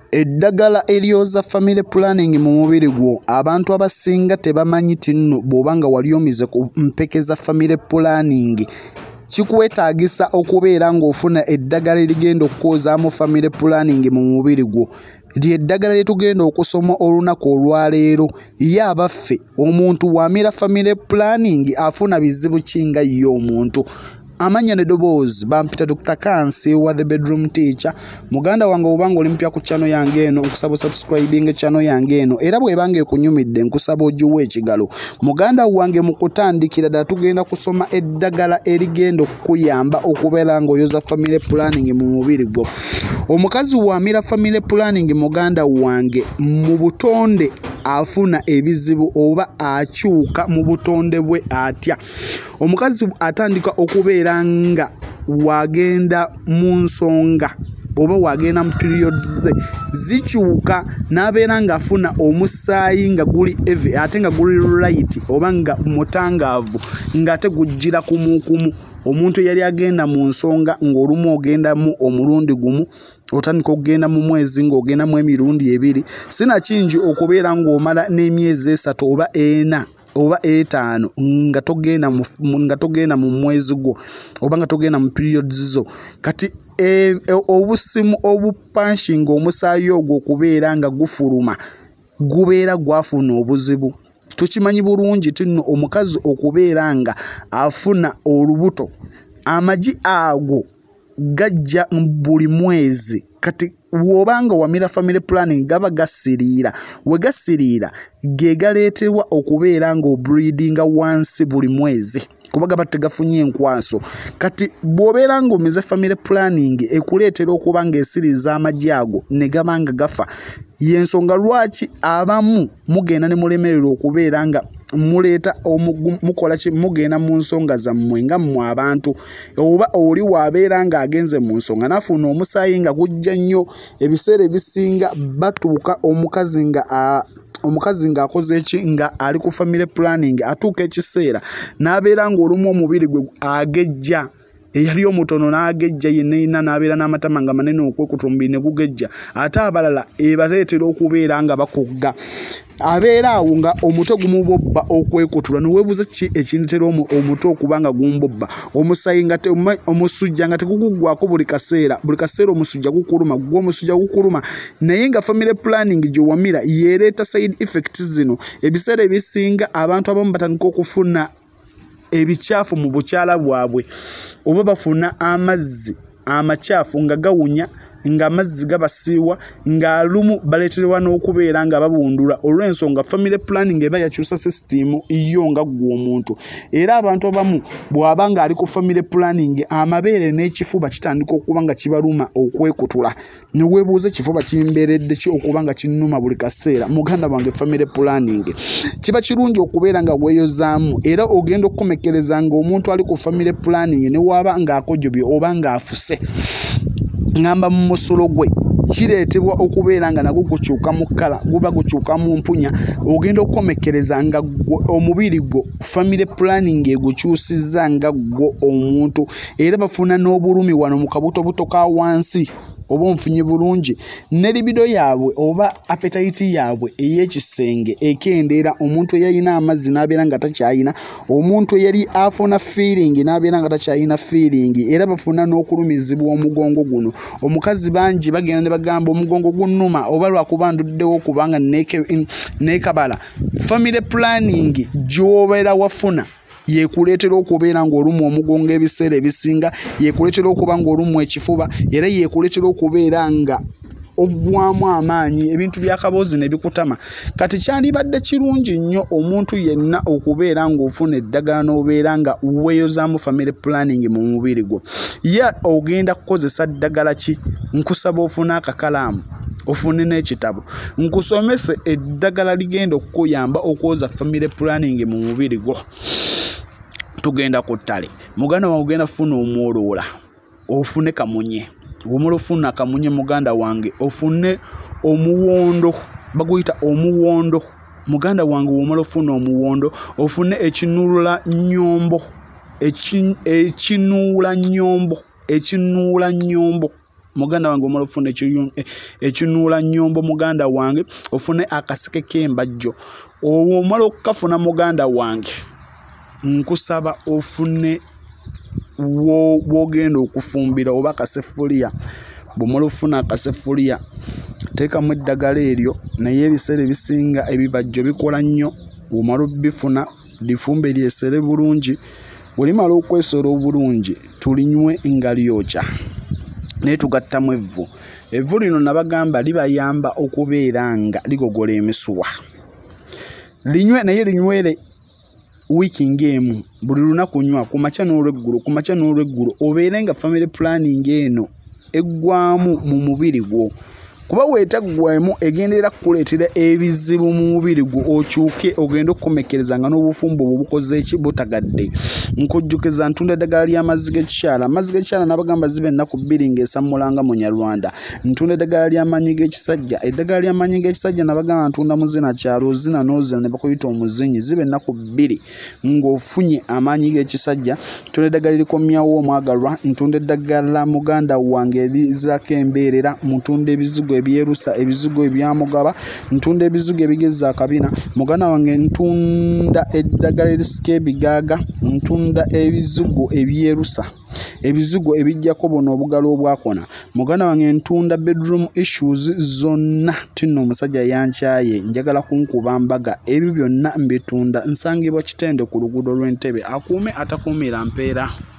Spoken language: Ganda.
Eddagala eryoza family planning mu mubiri gwo abantu abasinga tebamanyi tinno bw'obanga wali omize ku mpeke za family planning kikwetaagisa okubeera ng'ofuna eddagala erigenda okukozaamu family planning mu mubiri gwo. Eddagala lyetugenda okusoma olunaku olwaleero ye abaffe omuntu wamira family planning afuna bizibu kinga ye omuntu. Amanya ne dobozi bampita Dr. Kansiiwa the bedroom teacher. Muganda wange obanga oli mpya ku channel yange eno nkusaba subscribing channel yange eno era bw'ebanga ekunyumidde nkusaba ogiwe ekigalo. Muganda wange mu kutandikira ddala tugenda kusoma eddagala erigenda okukuyamba okubeera ng'oyoza family planning mu mubiri gwo. Omukazi wamira family planning muganda wange mu butonde afuna ebizibu oba akyuka mu butonde bwe atya. Omukazi atandika okubeera nga wagenda mu nsonga oba wagenda mu periods ze zikyuka n'abeera nga afuna omusaayi nga guli eve ate nga guli right oba nga mutangaavu nga ate gujjira kumukumu. Omuntu yali agenda mu nsonga ng'olumu ogenda mu omulundi gumu otandika okugenda mu mwezi ng'ogenda mu emirundi ebiri sinakingi okubeera ng'omala n'emyezi 3 oba 4 oba 5 nga togenda mu mwezi gwo oba nga togenda mu periods zo. Kati obusimu obupanshinga omusaayi ogwo okubeera nga gufuluma gubeera gwafuna obuzibu. Tukimanyi bulungi tinno omukazi okubeera nga afuna olubuto amagi ago gajja buli mwezi. Kati wobanga wamira family planning gaba gasiriira we gasiriira ge galeetebwa okubeera nga breedinga once buli mwezi kuba gaba tegafunye enkwaso. Kati bw'obeera ng'omize family planning ekuleetera okuba ng'esiriza amagi ago ne gabanga gafa. Yensonga lwaki abamu mugenda ne mulemerera okubeera nga muleeta mukola ki mugenda mu nsonga zammwe nga mmwe abantu oba oli wabeera ng'agenze mu nsonga nafuna omusaayi nga gujja nnyo ebiseera ebisinga batuuka omukazi ng'akoze eki nga ali ku family planning atuuka ekiseera n'abeera ng'olumu omubiri gwe agejja eyali omutono n'agejja yenna n'abeera n'amatama nga manene okwekutumbiri ne gugejja ate abalala ebaleetera okubeera nga bakugga. Abeera awo nga omutwe gumubobba okwekutula niweebuze ki ekindetera omutwe okuba nga gumbobba omusaayi nga omusujja nga teguguggwako buli kaseera omusujja gukuluma omusujja gukuluma naye nga family planning gyewamira yeereeta side effects zino. Ebiseera ebisinga abantu abamu batandika okufuna ebikyafu mu bukyala bwabwe oba bafuna amazzi amakyafu nga gawunya nga amazzi gabasiiwa nga lumu baleeterwa n'okubeera nga babundula olw'ensonga family planning eba yakyusa system iyo nga gwe omuntu. Era abantu abamu bw'aba nga ali ku family planning amabeere n'ekifuba kitandika okuba nga kibaluma okwekutula ne weebuuza ekifuba kimbeeredde ki okuba nga kinnuma buli kaseera. Muganda wange family planning kiba kirungi okubeera nga weeyozaamu era ogenda okukomekereza nga omuntu ali ku family planning ne waaba ng'akojjobye oba ng'afuse ngamba mu musulo gwe kireetebwa okubeera nga nagwo gukyuka mu kkala guba gukyuka mu mpunya ogenda okukomekereza nga omubiri gwo family planning egukyusizza nga gwo omuntu era bafuna n'obulumi wano mu kabutobuto ka wansi oba onfunye bulungi ne libido yaabwe oba appetite yaabwe ey'ekisenge ekendeera. Omuntu eyalina amazzi n'abeera nga takyayina, omuntu eyali afuna feeling n'abeera nga takyayina feeling era bafuna n'okulumizibwa omugongo guno. Omukazi bangi bagenda ne bagamba omugongo gunnuma oba lwakuba nduddewo kubanga neekabala. Family planning gy'obeera wafuna yekuleetera okubeera ng'olumu omugongo ebiseera ebisinga, yekuleetera okuba ng'olumu ekifuba era yekuleetera okubeera nga obwamu amaanyi ebintu byakaboozi ne bikutama. Kati kyandibadde kirungi nnyo omuntu yenna okubeera ng'ofuna eddagala n'obeera nga weeyozaamu family planning mu mubiri gwo. Ye ogenda kukozesa ddagala ki? Nkusaba ofune akakalaamu ofune n'ekitabo nkusomese eddagala ligenda okukuyamba okwoza family planning mu mubiri gwo. Tugenda ku ttale muganda wange ogenda funa omwoloola ofune kamunye omula ofuna kamunye muganda wange ofune omuwondo baguyita omuwondo muganda wange omula ofuna omuwondo ofune ekinuula nnyombo ekinuula nnyombo muganda wange omala ofune ekinuula nnyombo muganda wange ofune akasike k'embajjo omala okukafuna muganda wange nkusaba ofune wogenda okufumbira oba kasefuliya bw'omala ofuna akasefuliya teekamu eddagala eryo naye ebiseera ebisinga ebibajjo bikola nnyo bw'omala obifuna lifumbe lyesere bulungi bwelimala okwesera obulungi tulinywe nga lyokya naye tugattamu evvu lino nabagamba libayamba okubeera nga ligogola emisuwa linywe naye linywere wiiki ng'emu buli lunaku nywa ku makya n'olweggulo obeere nga family planning eno eggwamu mu mubiri gwo kuba weetaggwemu egendera kukuleetera ebizibu mu mubiri gwo okyuke ogenda okukomekereza nga n'obufumbo obwo bukoze eki butagadde nkujjukiza ntunda eddagala ly'amazzi g'ekikyala amazzi g'ekikyala nabagamba ziba ennaku 2 ng'esammulanga mu Nyarwanda ntunda eddagala ly'amaanyi g'ekisajja eddagala ly'amaanyi g'ekisajja nabagamba ntunda muzina kyalo ozina n'ozina ne bakuyita omuzinyi ziba ennaku 2 ng'ofunye amaanyi g'ekisajja ntunda eddagala erikomyawo omwagalwa ntunda eddagala muganda wange erizako embeerera mutunda ebizigo ebyerusa ebizigo ebyamugaba ntunda ebizigo ebigeza akabina muganda wange ntunda eddagala erisika ebigaaga ntunda ebizigo ebyerusa ebizigo ebijjako buno obugalo obwakona muganda wange ntunda bedroom issues zonna tino omusajja yankyaye njagala kunkuba mbaga ebyo byonna mbitunda nsangibwa Kitende ku luguudo lw'Entebbe akuume atakuumira mpeera.